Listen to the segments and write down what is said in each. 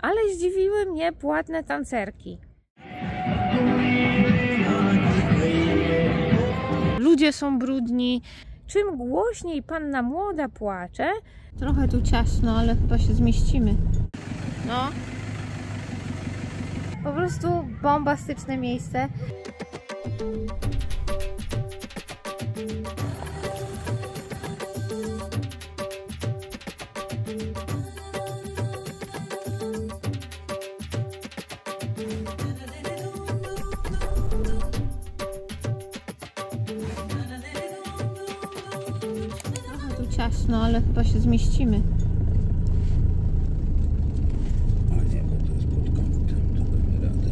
Ale zdziwiły mnie płatne tancerki. Ludzie są brudni. Czym głośniej panna młoda płacze, trochę tu ciasno, ale chyba się zmieścimy. No. Po prostu bombastyczne miejsce. Ciasno, ale chyba się zmieścimy. A nie, bo to jest pod kątem, to damy radę.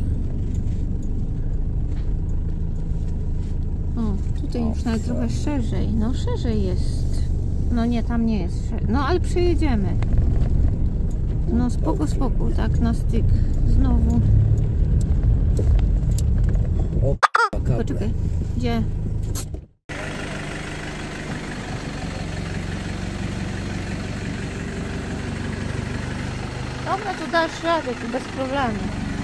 O, tutaj już nawet trochę szerzej. No szerzej jest. No nie, tam nie jest szerzej. No ale przejedziemy. No spoko, spoko, tak na styk. Znowu. O, poczekaj. Gdzie? Dobra, tu dasz radę, tu bez problemu.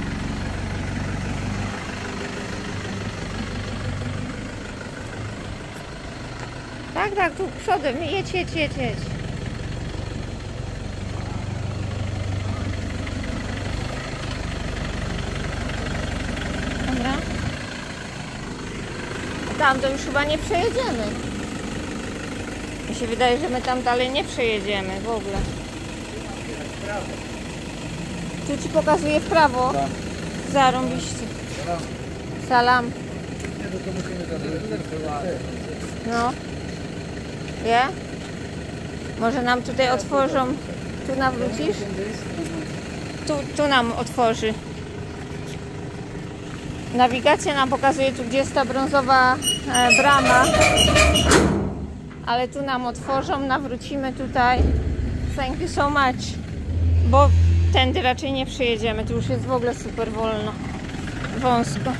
Tak, tak, tu przodem, jedź. Dobra. Tam to już chyba nie przejedziemy. Mi się wydaje, że my tam dalej nie przejedziemy w ogóle. Tu ci pokazuję w prawo. Tak. Zarąbiście. Salam. No. Je? Może nam tutaj otworzą. Tu nawrócisz? Tu nam otworzy. Nawigacja nam pokazuje tu, gdzie jest ta brązowa brama. Ale tu nam otworzą, nawrócimy tutaj. Thank you so much. Bo tędy raczej nie przejedziemy. Tu już jest w ogóle super wolno. Wąsko.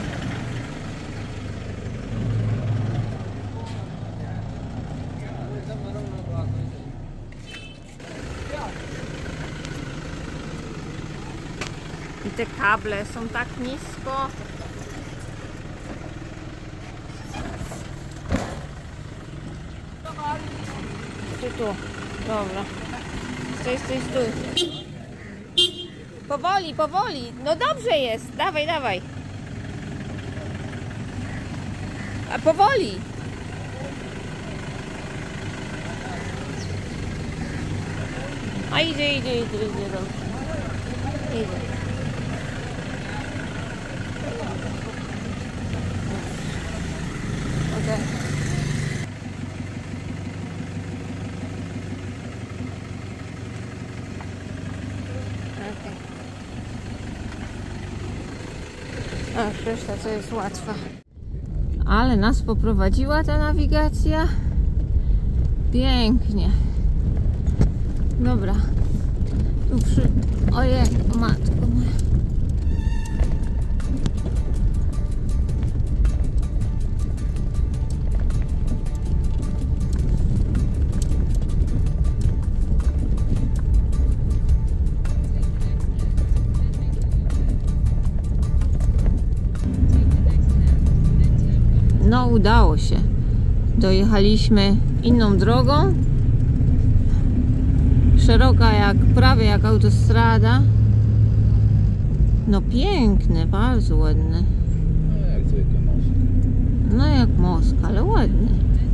I te kable są tak nisko. Tu. Dobra. Stój. Powoli. No dobrze jest. Dawaj. A powoli. A idzie. Dobrze. Idzie. Okay. A reszta to jest łatwa. Ale nas poprowadziła ta nawigacja. Pięknie. Dobra. Tu Ojej, matko moja. No udało się. Dojechaliśmy inną drogą. Szeroka prawie jak autostrada. No piękne, bardzo ładne. No jak zwykle most. No jak most, ale ładny.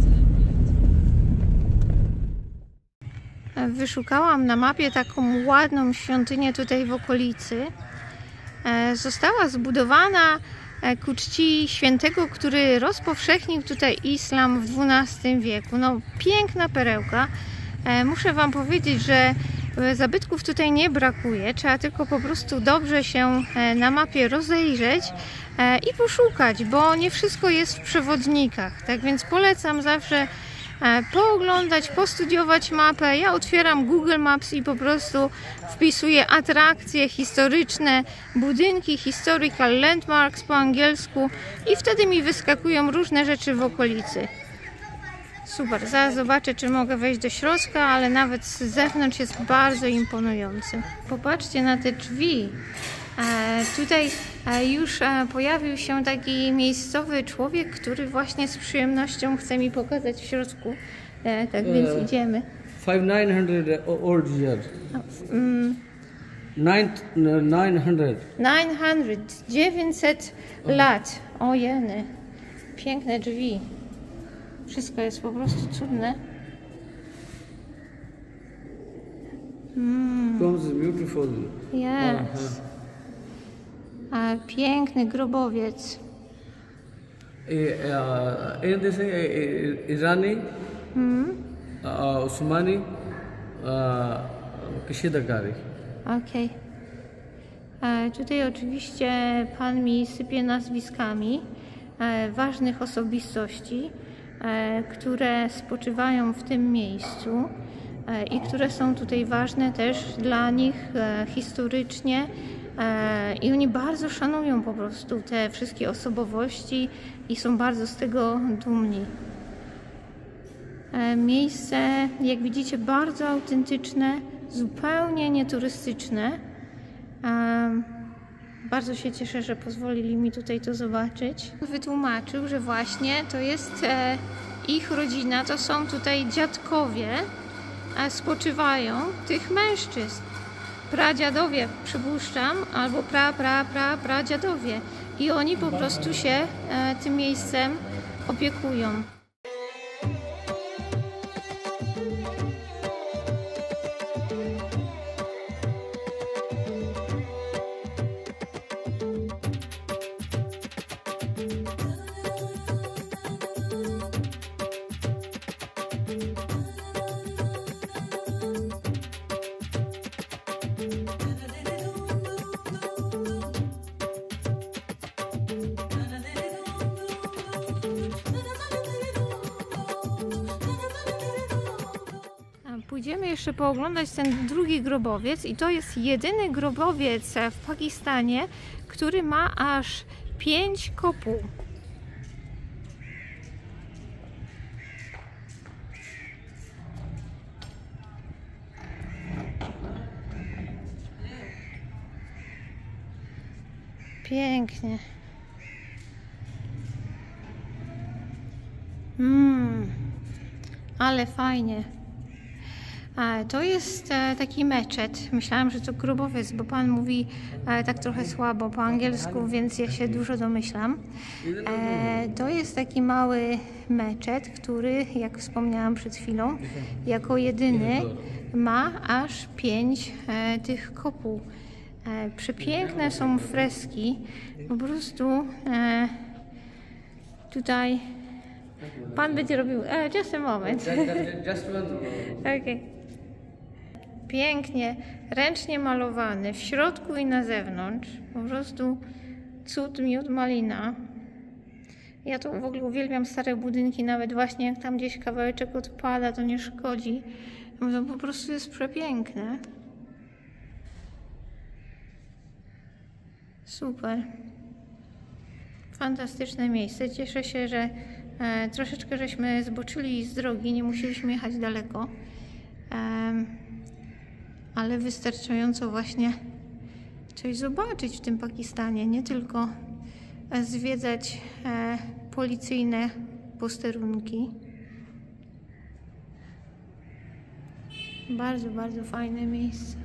Wyszukałam na mapie taką ładną świątynię tutaj w okolicy. Została zbudowana ku czci świętego, który rozpowszechnił tutaj islam w XII wieku. No piękna perełka. Muszę wam powiedzieć, że zabytków tutaj nie brakuje. Trzeba tylko po prostu dobrze się na mapie rozejrzeć i poszukać, bo nie wszystko jest w przewodnikach. Tak więc polecam zawsze pooglądać, postudiować mapę. Ja otwieram Google Maps i po prostu wpisuję atrakcje historyczne, budynki, historical landmarks po angielsku i wtedy mi wyskakują różne rzeczy w okolicy. Super, zaraz zobaczę, czy mogę wejść do środka, ale nawet z zewnątrz jest bardzo imponujący. Popatrzcie na te drzwi. Tutaj już pojawił się taki miejscowy człowiek, który właśnie z przyjemnością chce mi pokazać w środku. Tak więc idziemy. 900 old years. 900 lat. O jeny. Piękne drzwi. Wszystko jest po prostu cudne. Comes beautiful. Yes. Piękny grobowiec. In this Irani, Osmani, Kashidagari. Okej. Tutaj oczywiście pan mi sypie nazwiskami ważnych osobistości, które spoczywają w tym miejscu i które są tutaj ważne też dla nich historycznie i oni bardzo szanują po prostu te wszystkie osobowości i są bardzo z tego dumni. Miejsce, jak widzicie, bardzo autentyczne, zupełnie nieturystyczne. Bardzo się cieszę, że pozwolili mi tutaj to zobaczyć. Wytłumaczył, że właśnie to jest ich rodzina, to są tutaj dziadkowie, spoczywają tych mężczyzn. Pradziadowie, przypuszczam, albo pradziadowie. I oni po prostu się tym miejscem opiekują. Pójdziemy jeszcze pooglądać ten drugi grobowiec i to jest jedyny grobowiec w Pakistanie, który ma aż 5 kopuł. Pięknie. Ale fajnie. To jest taki meczet. Myślałam, że to grobowiec, bo pan mówi tak trochę słabo po angielsku, więc ja się dużo domyślam. To jest taki mały meczet, który, jak wspomniałam przed chwilą, jako jedyny ma aż 5 tych kopuł. Przepiękne są freski. Po prostu tutaj pan będzie robił... just a moment. Okay. Pięknie, ręcznie malowany w środku i na zewnątrz. Po prostu cud, miód, malina. Ja tu w ogóle uwielbiam stare budynki, nawet właśnie jak tam gdzieś kawałeczek odpada, to nie szkodzi. To po prostu jest przepiękne. Super. Fantastyczne miejsce. Cieszę się, że troszeczkę żeśmy zboczyli z drogi, nie musieliśmy jechać daleko. Ale wystarczająco właśnie coś zobaczyć w tym Pakistanie, nie tylko zwiedzać policyjne posterunki. Bardzo, bardzo fajne miejsce.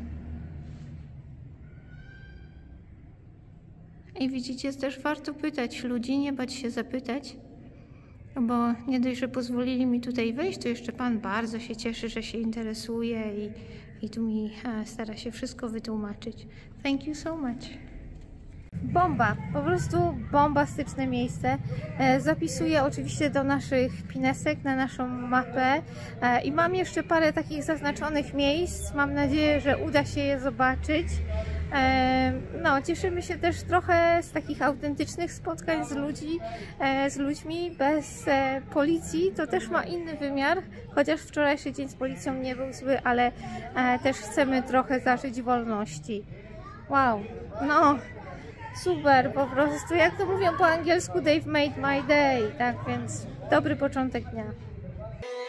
I widzicie, też warto pytać ludzi, nie bać się zapytać, bo nie dość, że pozwolili mi tutaj wejść, to jeszcze pan bardzo się cieszy, że się interesuje i tu mi stara się wszystko wytłumaczyć. Thank you so much. Bomba, po prostu bombastyczne miejsce. Zapisuję oczywiście do naszych pinesek na naszą mapę i mam jeszcze parę takich zaznaczonych miejsc. Mam nadzieję, że uda się je zobaczyć. No, cieszymy się też trochę z takich autentycznych spotkań z ludźmi bez policji. To też ma inny wymiar, chociaż wczorajszy dzień z policją nie był zły, ale też chcemy trochę zażyć wolności. Wow, no super, po prostu jak to mówią po angielsku, they've made my day, tak więc dobry początek dnia.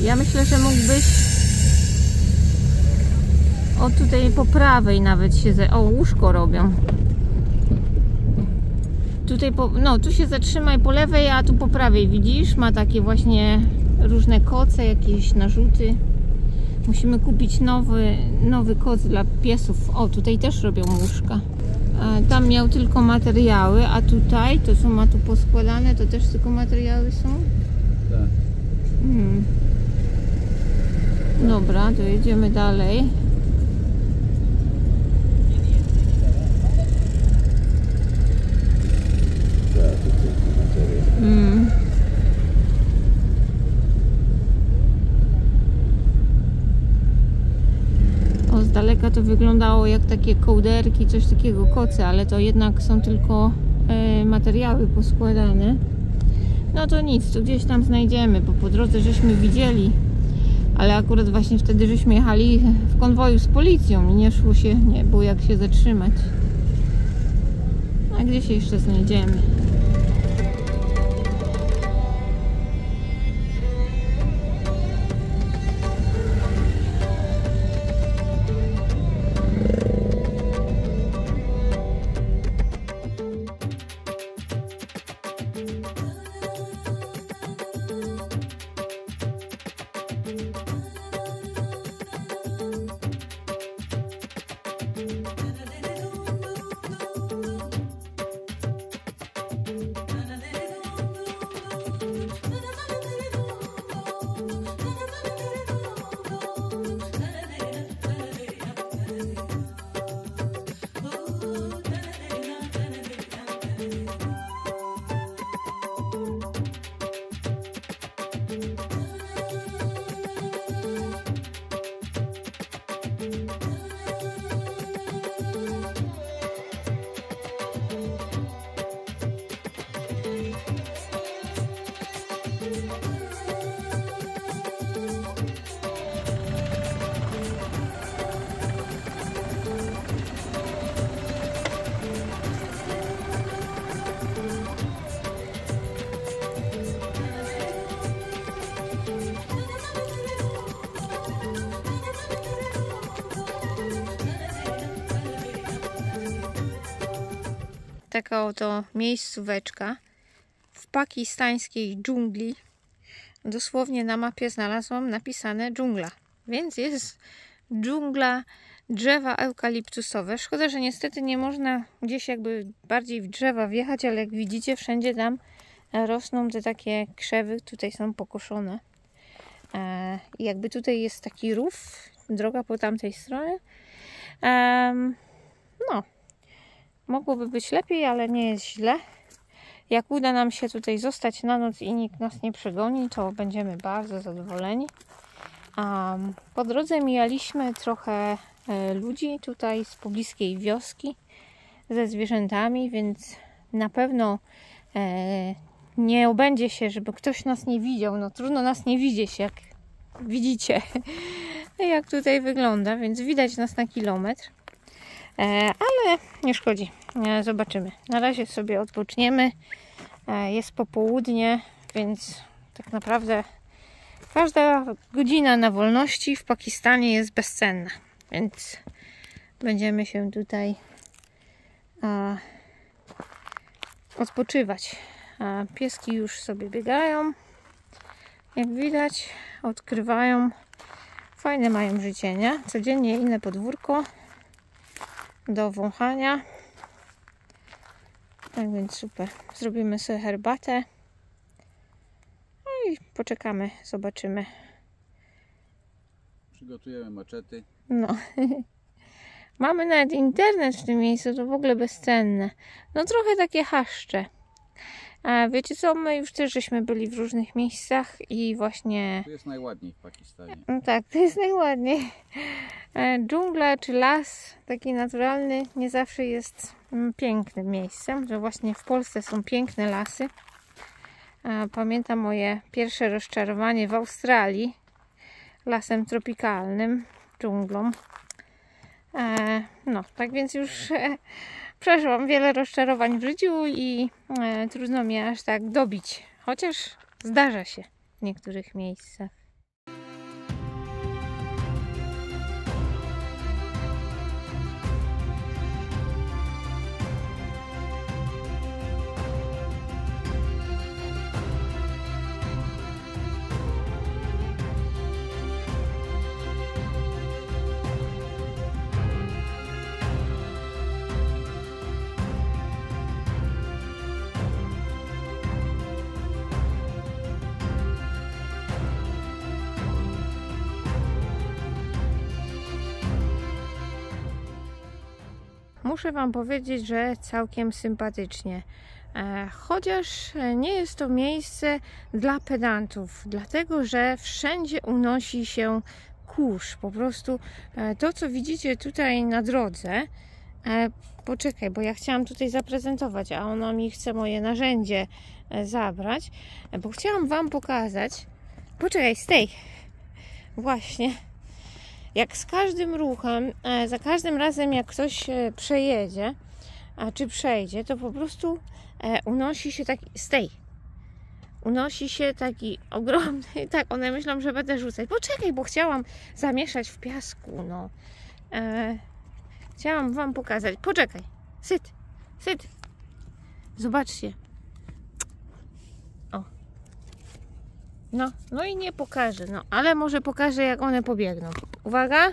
Ja myślę, że mógłbyś o tutaj po prawej nawet się... O, łóżko robią. Tutaj no, tu się zatrzymaj po lewej, a tu po prawej, widzisz? Ma takie właśnie różne koce, jakieś narzuty. Musimy kupić nowy koc dla piesów. O, tutaj też robią łóżka. Tam miał tylko materiały, a tutaj to co ma tu poskładane, to też tylko materiały są? Tak. Dobra, to jedziemy dalej. O, z daleka to wyglądało jak takie kołderki, coś takiego, koce, ale to jednak są tylko materiały poskładane. No to nic, to gdzieś tam znajdziemy, bo po drodze żeśmy widzieli, ale akurat właśnie wtedy żeśmy jechali w konwoju z policją i nie szło się, nie było jak się zatrzymać. A gdzieś jeszcze znajdziemy. Taka oto miejscóweczka w pakistańskiej dżungli. Dosłownie na mapie znalazłam napisane dżungla, więc jest dżungla, drzewa eukaliptusowe. Szkoda, że niestety nie można gdzieś jakby bardziej w drzewa wjechać, ale jak widzicie, wszędzie tam rosną te takie krzewy, tutaj są pokoszone. I jakby tutaj jest taki rów, droga po tamtej stronie. No, mogłoby być lepiej, ale nie jest źle. Jak uda nam się tutaj zostać na noc i nikt nas nie przegoni, to będziemy bardzo zadowoleni. Po drodze mijaliśmy trochę ludzi tutaj z pobliskiej wioski ze zwierzętami, więc na pewno nie obędzie się, żeby ktoś nas nie widział. No trudno nas nie widzieć, jak widzicie, jak tutaj wygląda, więc widać nas na kilometr. Ale nie szkodzi, zobaczymy. Na razie sobie odpoczniemy. Jest popołudnie, więc tak naprawdę każda godzina na wolności w Pakistanie jest bezcenna, więc będziemy się tutaj odpoczywać. Pieski już sobie biegają, jak widać, odkrywają. Fajne mają życie, nie? Codziennie inne podwórko do wąchania. Tak więc super. Zrobimy sobie herbatę. No i poczekamy, zobaczymy. Przygotujemy maczety. No. Mamy nawet internet w tym miejscu, to w ogóle bezcenne. No trochę takie chaszcze. A wiecie co, my już też żeśmy byli w różnych miejscach i właśnie... Tu jest najładniej w Pakistanie. No tak, to jest najładniej. Dżungla czy las taki naturalny nie zawsze jest pięknym miejscem, że właśnie w Polsce są piękne lasy. Pamiętam moje pierwsze rozczarowanie w Australii lasem tropikalnym, dżunglą. No, tak więc już przeszłam wiele rozczarowań w życiu i trudno mnie aż tak dobić, chociaż zdarza się w niektórych miejscach. muszę Wam powiedzieć, że całkiem sympatycznie. Chociaż nie jest to miejsce dla pedantów, dlatego że wszędzie unosi się kurz. Po prostu to, co widzicie tutaj na drodze, poczekaj, bo ja chciałam tutaj zaprezentować, a ona mi chce moje narzędzie zabrać, bo chciałam Wam pokazać. Poczekaj, stej. Właśnie. Jak z każdym ruchem, za każdym razem jak ktoś przejedzie, czy przejdzie, to po prostu unosi się taki, unosi się taki ogromny, tak, one myślą, że będę rzucać. Poczekaj, bo chciałam zamieszać w piasku, no. Chciałam Wam pokazać. Poczekaj, syt. Zobaczcie. O. No i nie pokażę, no, ale może pokażę, jak one pobiegną. Uwaga.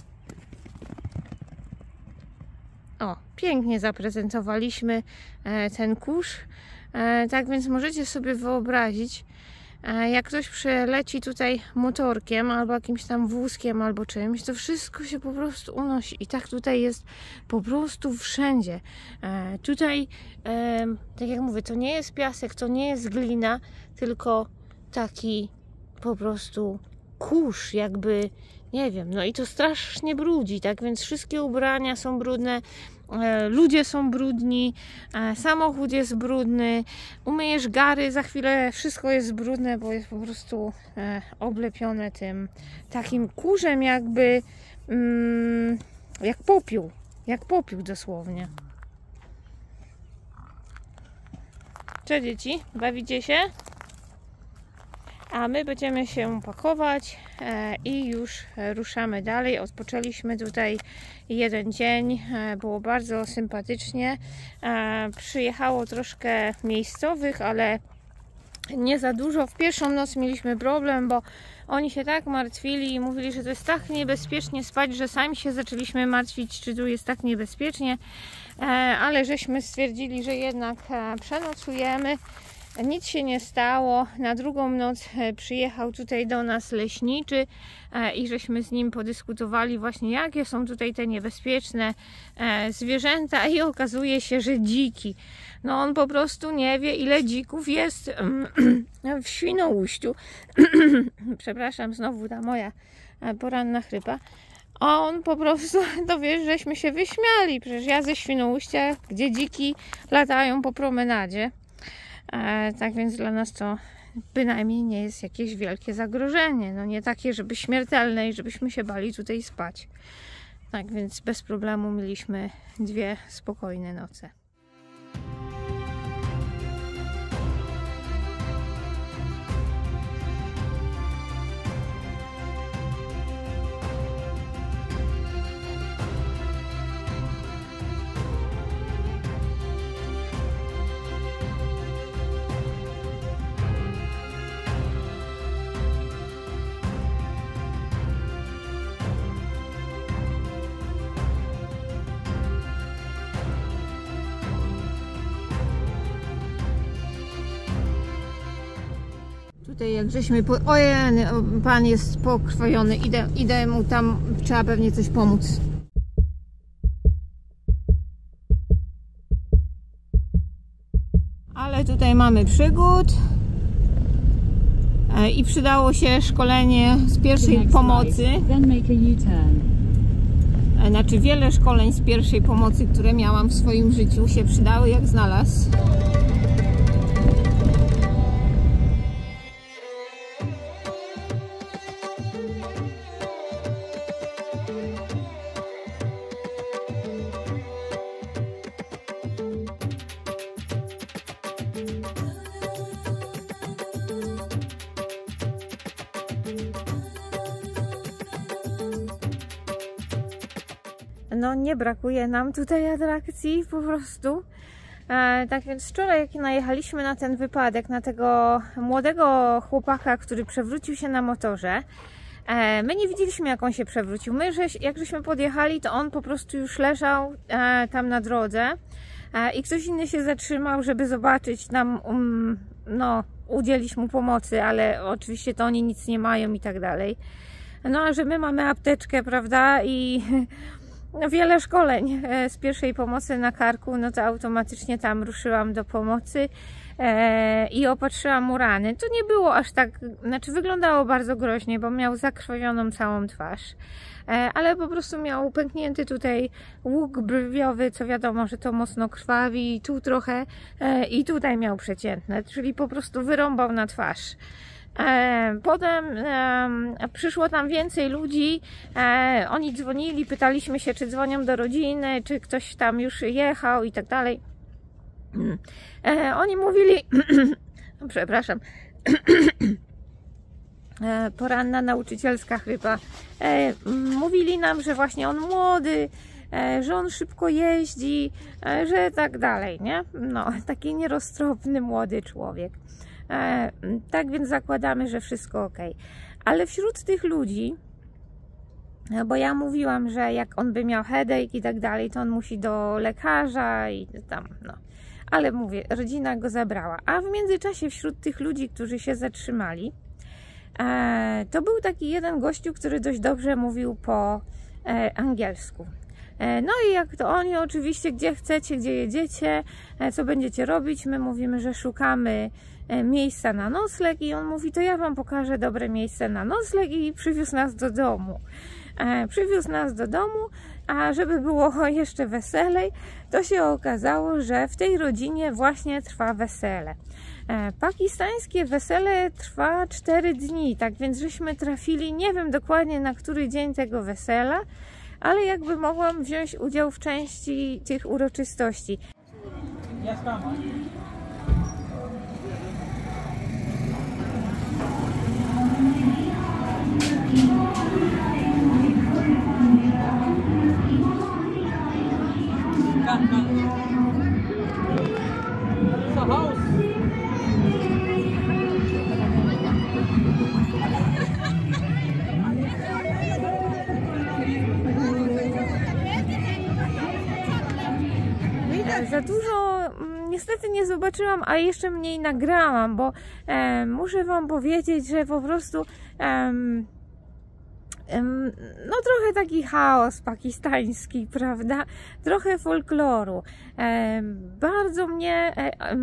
O, pięknie zaprezentowaliśmy ten kurz. Tak więc możecie sobie wyobrazić, jak ktoś przeleci tutaj motorkiem, albo jakimś tam wózkiem, albo czymś, to wszystko się po prostu unosi. I tak tutaj jest po prostu wszędzie. Tutaj, tak jak mówię, to nie jest piasek, to nie jest glina, tylko taki po prostu kurz, jakby, nie wiem, no i to strasznie brudzi, tak więc wszystkie ubrania są brudne, ludzie są brudni, samochód jest brudny, umyjesz gary, za chwilę wszystko jest brudne, bo jest po prostu oblepione tym takim kurzem, jakby jak popiół dosłownie. Cześć dzieci, bawicie się? A my będziemy się pakować i już ruszamy dalej. Odpoczęliśmy tutaj jeden dzień, było bardzo sympatycznie. Przyjechało troszkę miejscowych, ale nie za dużo. W pierwszą noc mieliśmy problem, bo oni się tak martwili i mówili, że to jest tak niebezpiecznie spać, że sami się zaczęliśmy martwić, czy tu jest tak niebezpiecznie, ale żeśmy stwierdzili, że jednak przenocujemy. Nic się nie stało. Na drugą noc przyjechał tutaj do nas leśniczy i żeśmy z nim podyskutowali właśnie, jakie są tutaj te niebezpieczne zwierzęta, i okazuje się, że dziki. No on po prostu nie wie, ile dzików jest w Świnoujściu. Przepraszam, znowu ta moja poranna chrypa. A on po prostu, to wiesz, żeśmy się wyśmiali. Przecież ja ze Świnoujścia, gdzie dziki latają po promenadzie. Tak więc dla nas to bynajmniej nie jest jakieś wielkie zagrożenie. No nie takie, żeby śmiertelne i żebyśmy się bali tutaj spać. Tak więc bez problemu mieliśmy 2 spokojne noce. Tutaj jak żeśmy ojej, pan jest pokrwawiony, idę mu tam, trzeba pewnie coś pomóc. Ale tutaj mamy przygód i przydało się szkolenie z pierwszej pomocy. Znaczy wiele szkoleń z pierwszej pomocy, które miałam w swoim życiu, się przydały jak znalazł. No nie brakuje nam tutaj atrakcji po prostu. Tak więc wczoraj jak najechaliśmy na ten wypadek, na tego młodego chłopaka, który przewrócił się na motorze, my nie widzieliśmy, jak on się przewrócił. My jak żeśmy podjechali, to on po prostu już leżał tam na drodze i ktoś inny się zatrzymał, żeby zobaczyć nam, no udzielić mu pomocy, ale oczywiście to oni nic nie mają i tak dalej. No a że my mamy apteczkę, prawda, i wiele szkoleń z pierwszej pomocy na karku, no to automatycznie tam ruszyłam do pomocy i opatrzyłam mu rany. To nie było aż tak, znaczy wyglądało bardzo groźnie, bo miał zakrwawioną całą twarz, ale po prostu miał pęknięty tutaj łuk brwiowy, co wiadomo, że to mocno krwawi, tu trochę i tutaj miał przeciętne, czyli po prostu wyrąbał na twarz. Potem przyszło tam więcej ludzi, oni dzwonili, pytaliśmy się, czy dzwonią do rodziny, czy ktoś tam już jechał i tak dalej. Oni mówili, przepraszam, poranna nauczycielska chrypa, mówili nam, że właśnie on młody, że on szybko jeździ, że tak dalej, nie? No, taki nieroztropny młody człowiek. Tak więc zakładamy, że wszystko ok. Ale wśród tych ludzi, bo ja mówiłam, że jak on by miał headache i tak dalej, to on musi do lekarza i tam, no. Ale mówię, rodzina go zabrała. A w międzyczasie wśród tych ludzi, którzy się zatrzymali, to był taki jeden gościu, który dość dobrze mówił po angielsku. No i jak to oni oczywiście, gdzie chcecie, gdzie jedziecie, co będziecie robić, my mówimy, że szukamy miejsca na nocleg i on mówi, to ja wam pokażę dobre miejsce na nocleg i przywiózł nas do domu. Przywiózł nas do domu, a żeby było jeszcze weselej, to się okazało, że w tej rodzinie właśnie trwa wesele. Pakistańskie wesele trwa 4 dni, tak więc żeśmy trafili, nie wiem dokładnie na który dzień tego wesela, ale jakby mogłam wziąć udział w części tych uroczystości. Za dużo niestety nie zobaczyłam, a jeszcze mniej nagrałam, bo muszę wam powiedzieć, że po prostu no trochę taki chaos pakistański, prawda? Trochę folkloru. Bardzo mnie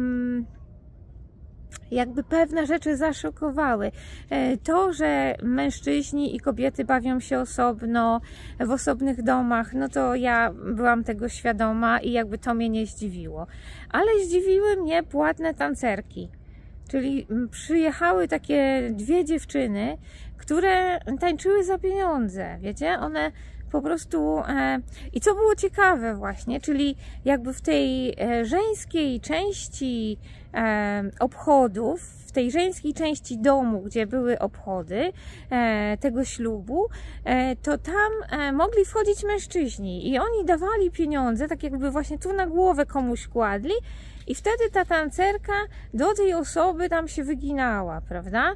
jakby pewne rzeczy zaszokowały. To, że mężczyźni i kobiety bawią się osobno, w osobnych domach, no to ja byłam tego świadoma i jakby to mnie nie zdziwiło. Ale zdziwiły mnie płatne tancerki. Czyli przyjechały takie 2 dziewczyny, które tańczyły za pieniądze, wiecie? One po prostu... I co było ciekawe właśnie, czyli jakby w tej żeńskiej części obchodów, w tej żeńskiej części domu, gdzie były obchody tego ślubu, to tam mogli wchodzić mężczyźni i oni dawali pieniądze, tak jakby właśnie tu na głowę komuś kładli i wtedy ta tancerka do tej osoby tam się wyginała, prawda?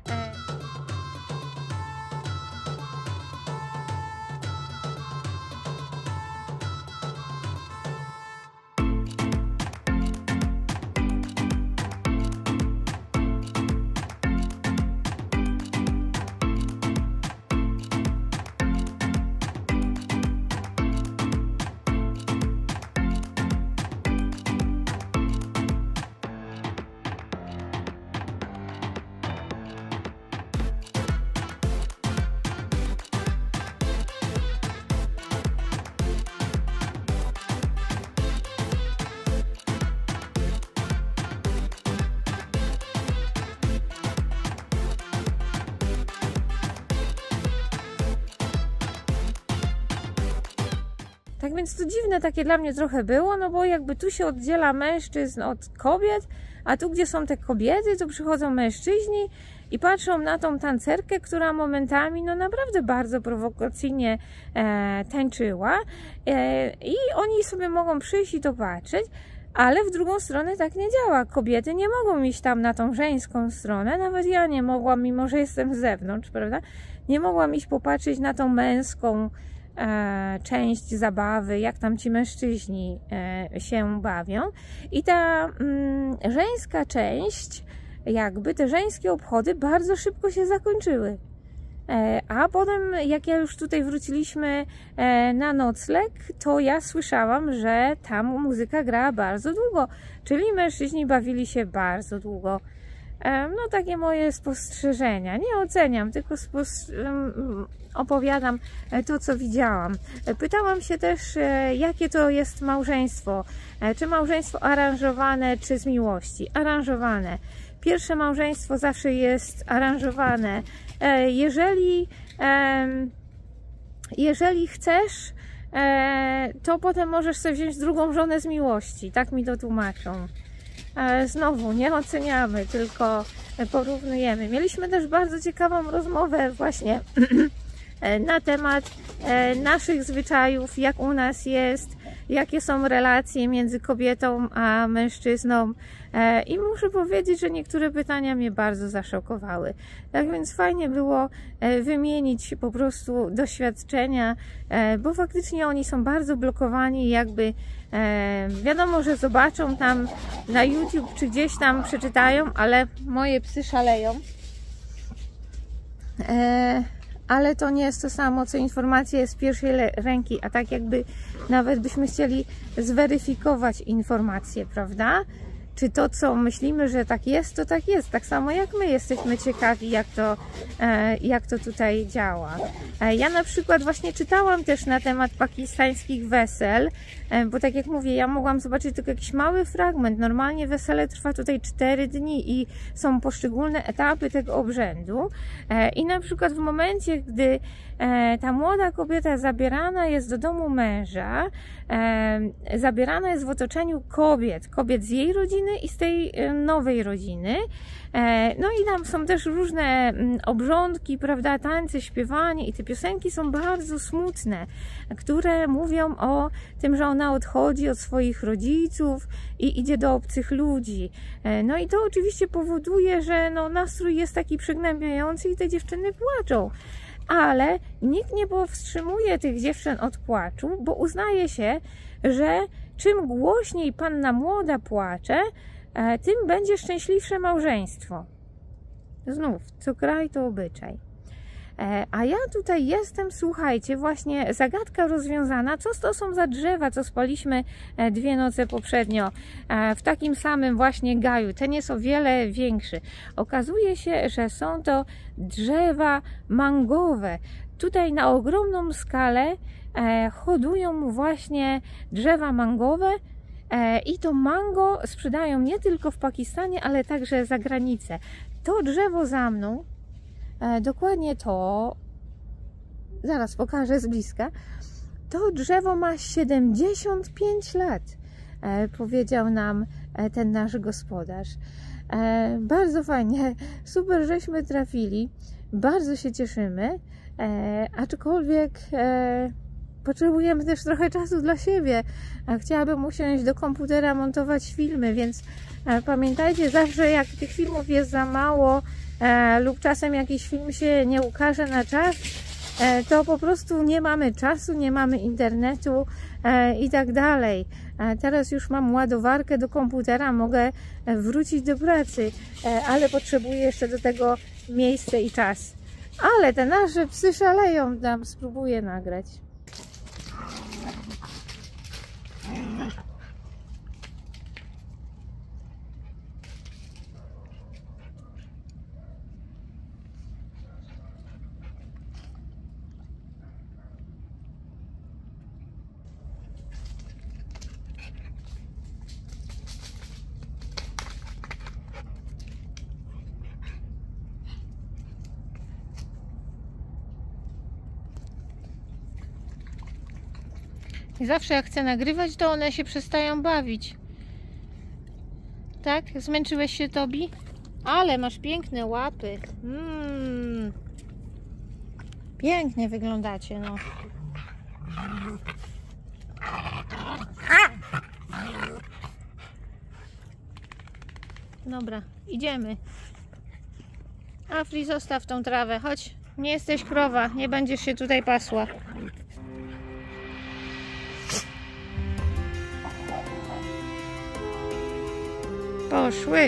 Tak więc to dziwne takie dla mnie trochę było, no bo jakby tu się oddziela mężczyzn od kobiet, a tu gdzie są te kobiety, to przychodzą mężczyźni i patrzą na tą tancerkę, która momentami no naprawdę bardzo prowokacyjnie tańczyła i oni sobie mogą przyjść i to patrzeć, ale w drugą stronę tak nie działa. Kobiety nie mogą iść tam na tą żeńską stronę, nawet ja nie mogłam, mimo że jestem z zewnątrz, prawda? Nie mogłam iść popatrzeć na tą męską część zabawy, jak tam ci mężczyźni się bawią. I ta żeńska część, jakby te żeńskie obchody bardzo szybko się zakończyły. A potem, jak ja już tutaj wróciliśmy na nocleg, to ja słyszałam, że tam muzyka grała bardzo długo, czyli mężczyźni bawili się bardzo długo. No takie moje spostrzeżenia. Nie oceniam, tylko opowiadam to, co widziałam. Pytałam się też, jakie to jest małżeństwo. Czy małżeństwo aranżowane, czy z miłości? Aranżowane. Pierwsze małżeństwo zawsze jest aranżowane. Jeżeli chcesz, to potem możesz sobie wziąć drugą żonę z miłości. Tak mi to tłumaczą. Znowu nie oceniamy, tylko porównujemy. Mieliśmy też bardzo ciekawą rozmowę właśnie na temat naszych zwyczajów, jak u nas jest, jakie są relacje między kobietą a mężczyzną. I muszę powiedzieć, że niektóre pytania mnie bardzo zaszokowały. Tak więc fajnie było wymienić po prostu doświadczenia, bo faktycznie oni są bardzo blokowani, jakby wiadomo, że zobaczą tam na YouTube czy gdzieś tam przeczytają, ale moje psy szaleją. Ale to nie jest to samo, co informacje z pierwszej ręki, a tak jakby nawet byśmy chcieli zweryfikować informacje, prawda? Czy to, co myślimy, że tak jest, to tak jest. Tak samo jak my jesteśmy ciekawi, jak to tutaj działa. Ja na przykład właśnie czytałam też na temat pakistańskich wesel, bo tak jak mówię, ja mogłam zobaczyć tylko jakiś mały fragment. Normalnie wesele trwa tutaj 4 dni i są poszczególne etapy tego obrzędu. I na przykład w momencie, gdy ta młoda kobieta zabierana jest do domu męża, zabierana jest w otoczeniu kobiet z jej rodziny i z tej nowej rodziny. No i tam są też różne obrządki, prawda, tańce, śpiewanie i te piosenki są bardzo smutne, które mówią o tym, że ona odchodzi od swoich rodziców i idzie do obcych ludzi. No i to oczywiście powoduje, że no, nastrój jest taki przygnębiający i te dziewczyny płaczą. Ale nikt nie powstrzymuje tych dziewczyn od płaczu, bo uznaje się, że czym głośniej panna młoda płacze, tym będzie szczęśliwsze małżeństwo. Znów, co kraj to obyczaj. A ja tutaj jestem, słuchajcie, właśnie zagadka rozwiązana. Co to są za drzewa, co spaliśmy 2 noce poprzednio w takim samym właśnie gaju. Ten jest o wiele większy. Okazuje się, że są to drzewa mangowe. Tutaj na ogromną skalę hodują właśnie drzewa mangowe i to mango sprzedają nie tylko w Pakistanie, ale także za granicę. To drzewo za mną, dokładnie to, zaraz pokażę z bliska, to drzewo ma 75 lat, powiedział nam ten nasz gospodarz. Bardzo fajnie, super żeśmy trafili, bardzo się cieszymy, aczkolwiek potrzebujemy też trochę czasu dla siebie. Chciałabym usiąść do komputera, montować filmy, więc pamiętajcie zawsze, jak tych filmów jest za mało lub czasem jakiś film się nie ukaże na czas, to po prostu nie mamy czasu, nie mamy internetu i tak dalej. Teraz już mam ładowarkę do komputera, mogę wrócić do pracy, ale potrzebuję jeszcze do tego miejsce i czas. Ale te nasze psy szaleją, tam spróbuję nagrać. I zawsze jak chcę nagrywać, to one się przestają bawić. Tak? Zmęczyłeś się, Tobi? Ale masz piękne łapy. Pięknie wyglądacie, no. Dobra, idziemy. Afri, zostaw tą trawę, chodź. Nie jesteś krowa, nie będziesz się tutaj pasła. Poszły.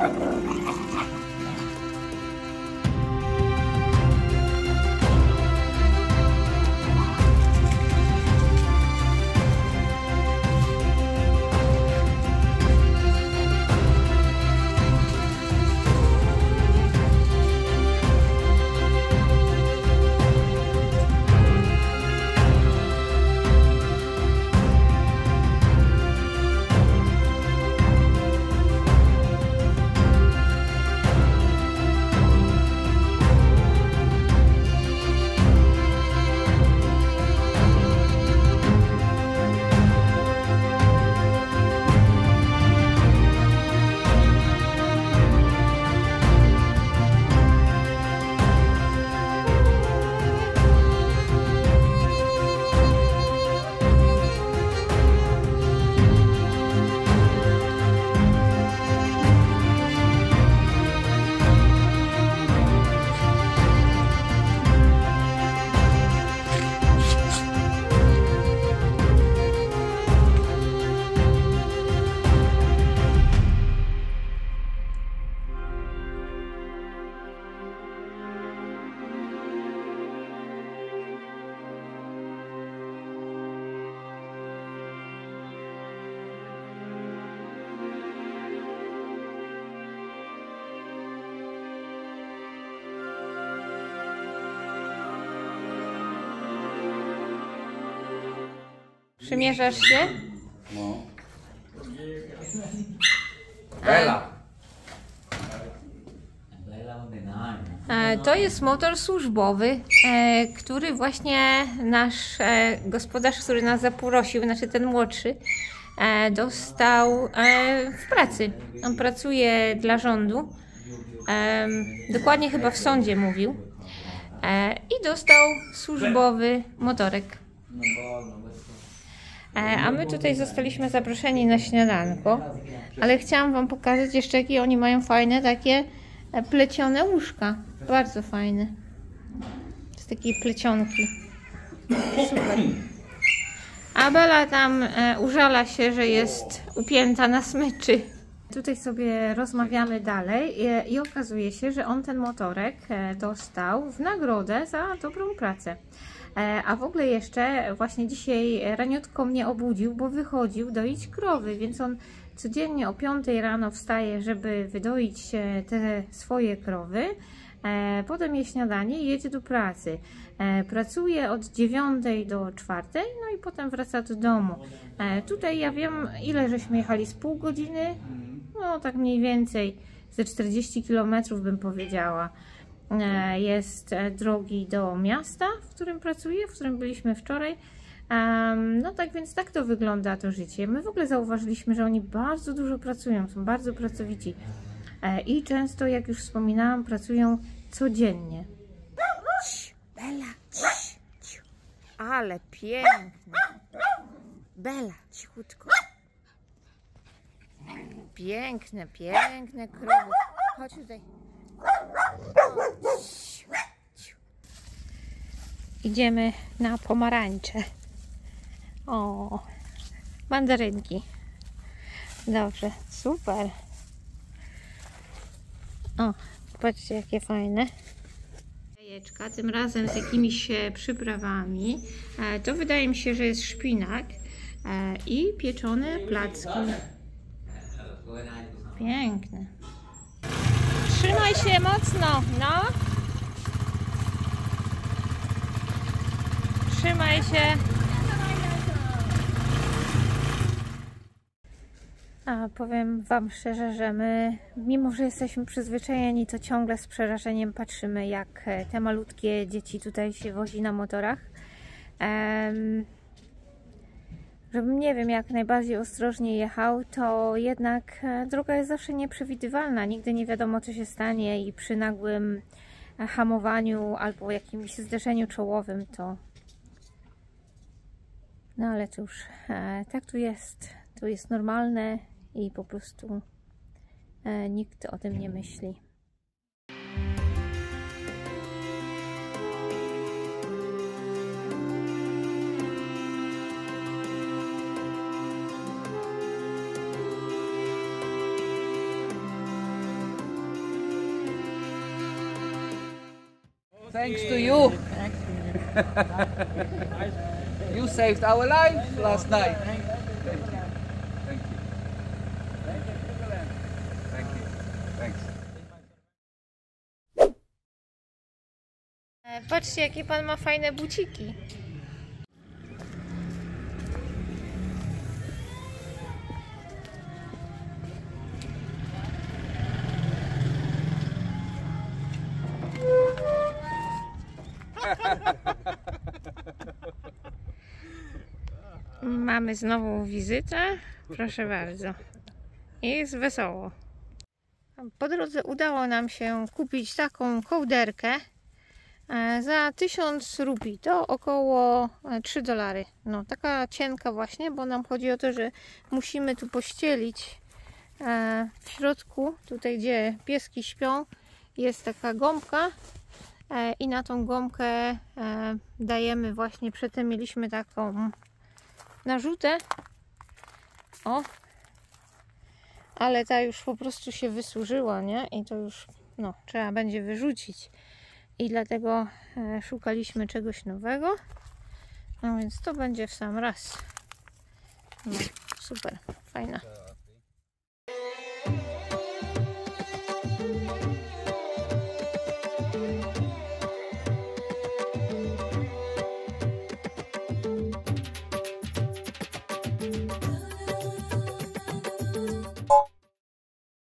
Przymierzasz się? No. Bela. To jest motor służbowy, który właśnie nasz gospodarz, który nas zaprosił, znaczy ten młodszy, dostał w pracy. On pracuje dla rządu, dokładnie chyba w sądzie mówił, i dostał służbowy motorek. A my tutaj zostaliśmy zaproszeni na śniadanko, ale chciałam wam pokazać jeszcze, jakie oni mają fajne takie plecione łóżka. Bardzo fajne. Z takiej plecionki. Super. A Bela tam użala się, że jest upięta na smyczy. Tutaj sobie rozmawiamy dalej i okazuje się, że on ten motorek dostał w nagrodę za dobrą pracę. A w ogóle jeszcze właśnie dzisiaj raniutko mnie obudził, bo wychodził doić krowy, więc on codziennie o 5 rano wstaje, żeby wydoić te swoje krowy. Potem je śniadanie i jedzie do pracy. Pracuje od 9 do 4, no i potem wraca do domu. Tutaj ja wiem, ile żeśmy jechali, z pół godziny, no tak mniej więcej ze 40 km bym powiedziała. Jest drogi do miasta, w którym pracuję, w którym byliśmy wczoraj. No tak więc tak to wygląda to życie. My w ogóle zauważyliśmy, że oni bardzo dużo pracują, są bardzo pracowici. I często, jak już wspominałam, pracują codziennie. Bela, ale piękne. Bela, cichutko. Piękne, piękne krowy. Chodź tutaj. Idziemy na pomarańcze. O, mandarynki. Dobrze, super. O, patrzcie, jakie fajne. Jajeczka, tym razem z jakimiś przyprawami. To wydaje mi się, że jest szpinak i pieczone placki. Piękne. Trzymaj się mocno, no. Trzymaj się. A powiem wam szczerze, że my, mimo że jesteśmy przyzwyczajeni, to ciągle z przerażeniem patrzymy, jak te malutkie dzieci tutaj się wozi na motorach. Żebym, nie wiem, jak najbardziej ostrożnie jechał, to jednak droga jest zawsze nieprzewidywalna. Nigdy nie wiadomo, co się stanie i przy nagłym hamowaniu albo jakimś zderzeniu czołowym to... No ale cóż, tak tu jest. To jest normalne i po prostu nikt o tym nie myśli. Thanks to you. You saved our life last night. Thank you. Thank you. Thank you. Thanks. Patrzcie, jakie pan ma fajne buciki. Mamy znowu wizytę. Proszę bardzo. Jest wesoło. Po drodze udało nam się kupić taką kołderkę za 1000 rupii. To około $3. No, taka cienka właśnie, bo nam chodzi o to, że musimy tu pościelić w środku, tutaj gdzie pieski śpią, jest taka gąbka i na tą gąbkę dajemy właśnie, przedtem mieliśmy taką narzutę, o, ale ta już po prostu się wysłużyła, nie? I to już, no, trzeba będzie wyrzucić i dlatego szukaliśmy czegoś nowego, no więc to będzie w sam raz. No, super, fajna.